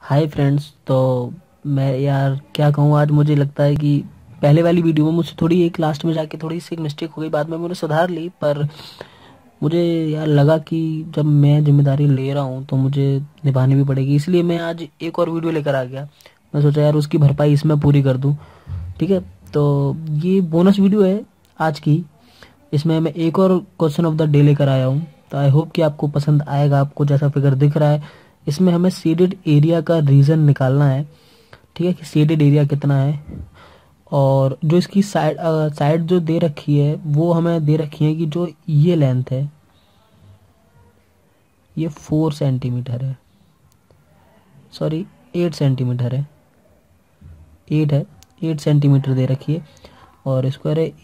Hi friends. तो मैं यार क्या कहूँ, आज मुझे लगता है कि पहले वाली वीडियो में मुझसे थोड़ी एक लास्ट में जाके थोड़ी सी मिस्टेक हो गई। बाद में मैंने सुधार ली, पर मुझे यार लगा कि जब मैं जिम्मेदारी ले रहा हूँ तो मुझे निभानी भी पड़ेगी, इसलिए मैं आज एक और वीडियो लेकर आ गया। मैं सोचा यार उसकी भरपाई इसमें पूरी कर दूँ। ठीक है, तो ये बोनस वीडियो है आज की। इसमें मैं एक और क्वेश्चन ऑफ द डे लेकर आया हूँ, तो आई होप कि आपको पसंद आएगा। आपको जैसा फिगर दिख रहा है, इसमें हमें शेडेड एरिया का रीजन निकालना है। ठीक है, कि शेडेड एरिया कितना है, और जो इसकी साइड जो दे रखी है वो हमें दे रखी है कि जो ये लेंथ है ये 4 सेंटीमीटर है, सॉरी 8 सेंटीमीटर है, 8 है, 8 सेंटीमीटर दे रखी है। और स्क्वायर है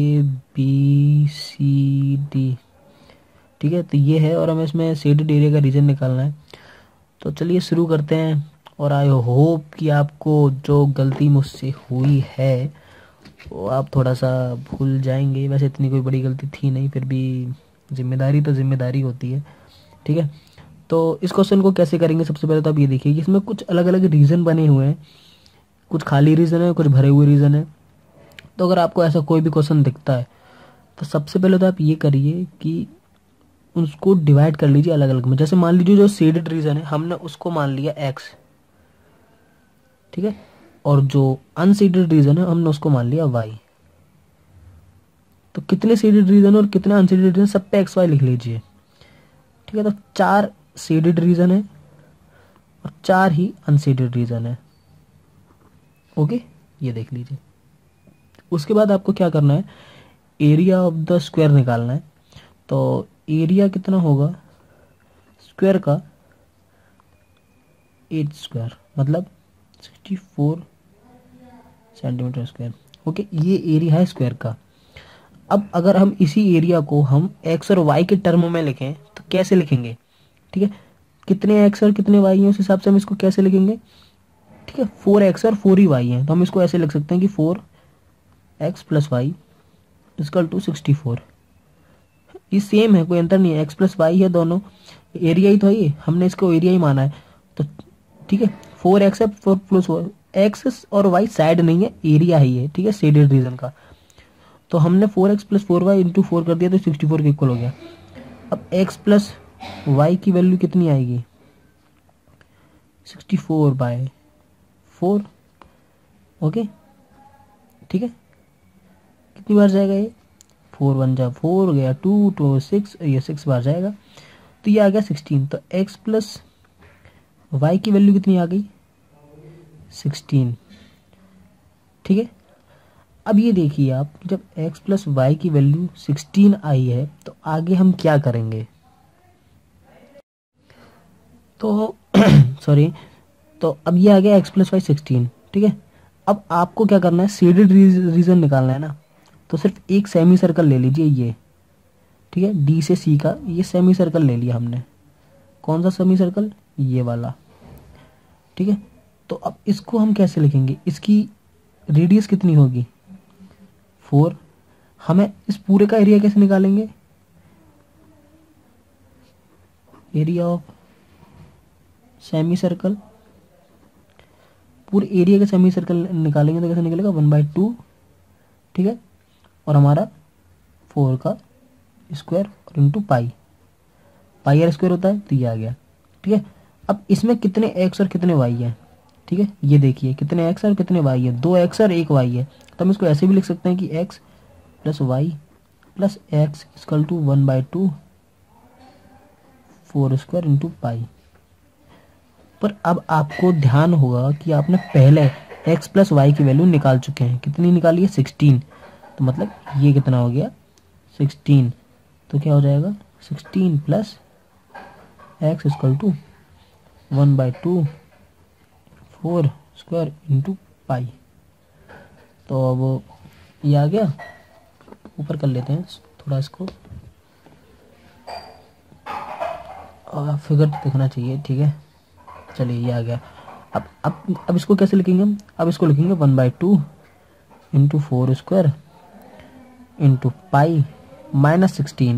ABCD। ठीक है, तो ये है और हमें इसमें शेडेड एरिया का रीजन निकालना है। तो चलिए शुरू करते हैं। और आई होप कि आपको जो गलती मुझसे हुई है वो आप थोड़ा सा भूल जाएंगे। वैसे इतनी कोई बड़ी गलती थी नहीं, फिर भी जिम्मेदारी तो जिम्मेदारी होती है। ठीक है, तो इस क्वेश्चन को कैसे करेंगे, सबसे पहले तो आप ये देखिए कि इसमें कुछ अलग अलग रीजन बने हुए हैं। कुछ खाली रीजन है, कुछ भरे हुए रीजन है। तो अगर आपको ऐसा कोई भी क्वेश्चन दिखता है तो सबसे पहले तो आप ये करिए कि उसको डिवाइड कर लीजिए अलग अलग में। जैसे मान लीजिए जो शेडेड रीजन है हमने उसको मान लिया x। ठीक है, और जो अनशेडेड रीजन है हमने उसको मान लिया y। तो कितने शेडेड रीजन और कितने अनशेडेड रीजन, सब पे x y लिख लीजिए। ठीक है, तो 4 शेडेड रीजन है और 4 ही अनशेडेड रीजन है। ओके, ये देख लीजिए। उसके बाद आपको क्या करना है, एरिया ऑफ द स्क्वायर निकालना है। तो एरिया कितना होगा स्क्वायर का, 8 स्क्वायर मतलब 64 सेंटीमीटर स्क्वायर। ओके, ये एरिया है स्क्वायर का। अब अगर हम इसी एरिया को हम एक्स और वाई के टर्म में लिखें तो कैसे लिखेंगे? ठीक है, कितने एक्स और कितने वाई हैं उस हिसाब से हम इसको कैसे लिखेंगे। ठीक है, 4x और 4 ही वाई हैं, तो हम इसको ऐसे लिख सकते हैं कि 4x plus Y equal to 64। ये सेम है, कोई अंतर नहीं है, एक्स प्लस वाई है दोनों, एरिया ही तो है, ये हमने इसको एरिया ही माना है। तो ठीक है, 4x है, 4 प्लस एक्स और वाई साइड नहीं है, एरिया ही है। ठीक है, शेडेड रीजन का। तो हमने 4x प्लस 4y इंटू 4 कर दिया तो 64 के इक्वल हो गया। अब x प्लस वाई की वैल्यू कितनी आएगी, 64/4। ओके, ठीक है, कितनी बार जाएगा ये, 4 1 जा 4 गया, 2 2 6, ये 6 बार जाएगा। तो ये आ गया 16। तो x प्लस वाई की वैल्यू कितनी आ गई, 16। ठीक है, अब ये देखिए आप, जब x प्लस वाई की वैल्यू 16 आई है तो आगे हम क्या करेंगे। तो सॉरी, तो अब ये आ गया x प्लस वाई 16। ठीक है, अब आपको क्या करना है, शेडेड रीजन निकालना है ना। तो सिर्फ एक सेमी सर्कल ले लीजिए ये। ठीक है, डी से सी का ये सेमी सर्कल ले लिया हमने। कौन सा सेमी सर्कल, ये वाला। ठीक है, तो अब इसको हम कैसे लिखेंगे, इसकी रेडियस कितनी होगी, 4। हमें इस पूरे का एरिया कैसे निकालेंगे, एरिया ऑफ सेमी सर्कल, पूरे एरिया का सेमी सर्कल निकालेंगे तो कैसे निकलेगा, 1/2। ठीक है, और हमारा 4 का स्क्वायर और इंटू पाई आर स्क्वायर होता है, तो ये आ गया। ठीक है, अब इसमें कितने एक्स और कितने वाई है। ठीक है, ये देखिए कितने एक्स और कितने वाई है, 2 एक्स और 1 वाई है। तो हम इसको ऐसे भी लिख सकते हैं कि x plus y plus x equal to 1/2 4 square into pi. पर अब आपको ध्यान होगा कि आपने पहले x प्लस वाई की वैल्यू निकाल चुके हैं। कितनी निकाली है, 16। तो मतलब ये कितना हो गया, 16। तो क्या हो जाएगा, 16 plus x equal to 1/2 4 square into pi. तो अब ये आ गया, ऊपर कर लेते हैं थोड़ा इसको, और फिगर दिखना चाहिए। ठीक है, चलिए ये आ गया। अब इसको कैसे लिखेंगे हम, अब इसको लिखेंगे 1/2 into 4 square into pi minus 16।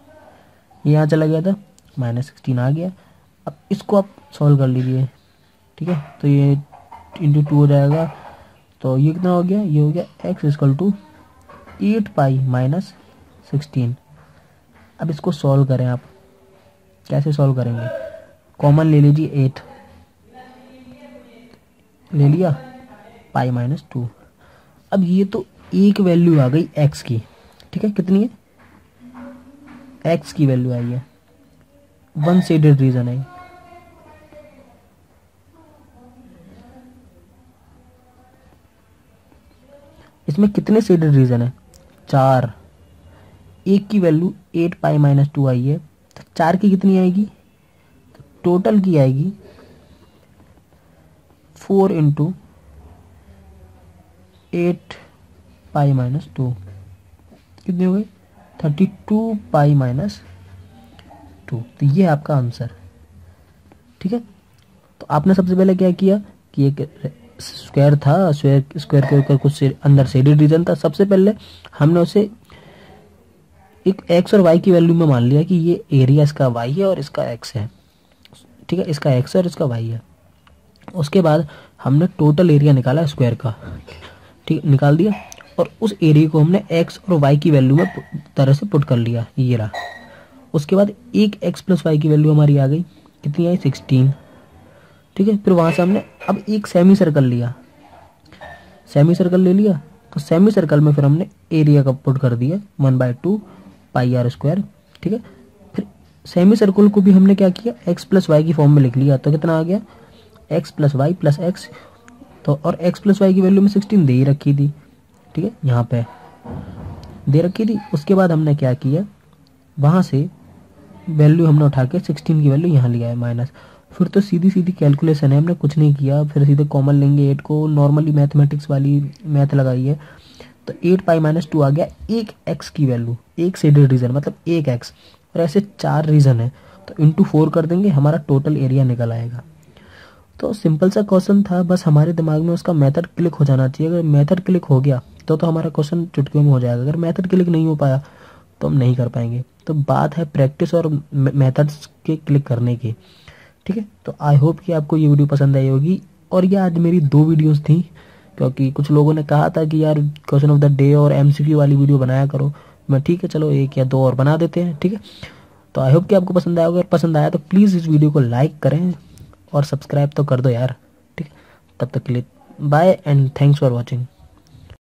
ये यहाँ चला गया था, -16 आ गया। अब इसको आप सॉल्व कर लीजिए। ठीक है, तो ये इंटू 2 हो जाएगा, तो ये कितना हो गया, ये हो गया x equal to 8 pi minus 16। अब इसको सॉल्व करें आप, कैसे सॉल्व करेंगे, कॉमन ले लीजिए 8 ले लिया, पाई माइनस 2। अब ये तो एक वैल्यू आ गई x की, ठीक है, कितनी है, x की वैल्यू आई है, वन साइडेड रीजन है। इसमें कितने साइडेड रीजन है, 4। एक की वैल्यू 8 पाई माइनस 2 आई है, तो 4 की कितनी आएगी, तो टोटल की आएगी 4 इंटू 8 पाई माइनस 2, कितनी हो गई, 32 पाई माइनस 2। तो ये है आपका आंसर, ठीक है। तो आपने सबसे पहले क्या किया कि एक स्क्वायर था, स्क्वायर के ऊपर कुछ अंदर शेडेड रीजन था, सबसे पहले हमने उसे एक एक्स और वाई की वैल्यू में मान लिया कि ये एरिया इसका वाई है और इसका एक्स है, ठीक है, इसका एक्स है और इसका वाई है। उसके बाद हमने टोटल एरिया निकाला स्क्वायर का, ठीक, निकाल दिया, और उस एरिया को हमने एक्स और वाई की वैल्यू में तरह से पुट कर लिया, ये रहा। उसके बाद एक एक्स प्लस वाई की वैल्यू हमारी आ गई, कितनी आई, 16, ठीक है। फिर वहां से हमने अब एक सेमी सर्कल लिया, सेमी सर्कल ले लिया, तो सेमी सर्कल में फिर हमने एरिया का पुट कर दिया 1/2 पाई आर स्क्वायर, ठीक है। फिर सेमी सर्कल को भी हमने क्या किया, एक्स प्लस वाई की फॉर्म में लिख लिया, तो कितना आ गया, x plus y plus x, तो और एक्स प्लस वाई की वैल्यू में 16 दे ही रखी थी, ठीक है, यहाँ पे दे रखी थी। उसके बाद हमने क्या किया, वहां से वैल्यू हमने उठा के 16 की वैल्यू यहाँ लिया है माइनस। फिर तो सीधी सीधी कैलकुलेशन है, हमने कुछ नहीं किया, फिर सीधे कॉमन लेंगे 8 को, नॉर्मली मैथमेटिक्स वाली मैथ लगाई है, तो 8 पाई माइनस 2 आ गया। एक एक्स की वैल्यू, एक शेडेड रीजन मतलब एक एक्स, और ऐसे 4 रीजन है, तो इंटू 4 कर देंगे, हमारा टोटल एरिया निकल आएगा। तो सिंपल सा क्वेश्चन था, बस हमारे दिमाग में उसका मेथड क्लिक हो जाना चाहिए। अगर मेथड क्लिक हो गया तो हमारा क्वेश्चन चुटकियों में हो जाएगा, अगर मेथड क्लिक नहीं हो पाया तो हम नहीं कर पाएंगे। तो बात है प्रैक्टिस और मेथड्स के क्लिक करने की, ठीक है। तो आई होप कि आपको ये वीडियो पसंद आई होगी। और ये आज मेरी 2 वीडियोस थी, क्योंकि कुछ लोगों ने कहा था कि यार क्वेश्चन ऑफ द डे और एमसीक्यू वाली वीडियो बनाया करो। मैं ठीक है, चलो 1 या 2 और बना देते हैं, ठीक है। तो आई होप कि आपको पसंद आया होगा, अगर पसंद आया तो प्लीज़ इस वीडियो को लाइक करें और सब्सक्राइब तो कर दो यार, ठीक है। तब तक के लिए bye and thanks for watching.